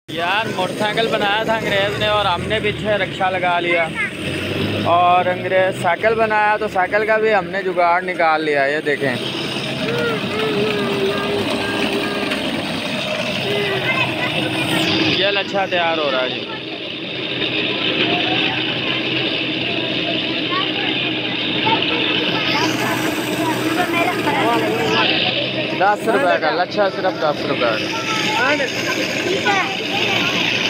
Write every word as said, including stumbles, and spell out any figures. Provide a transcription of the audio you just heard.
यार मोटरसाइकिल बनाया था अंग्रेज़ ने और हमने पीछे रिक्शा लगा लिया। और अंग्रेज़ साइकिल बनाया तो साइकिल का भी हमने जुगाड़ निकाल लिया। ये देखें, ये लच्छा तैयार हो रहा है जी। दस रुपए का लच्छा, सिर्फ दस रुपए का।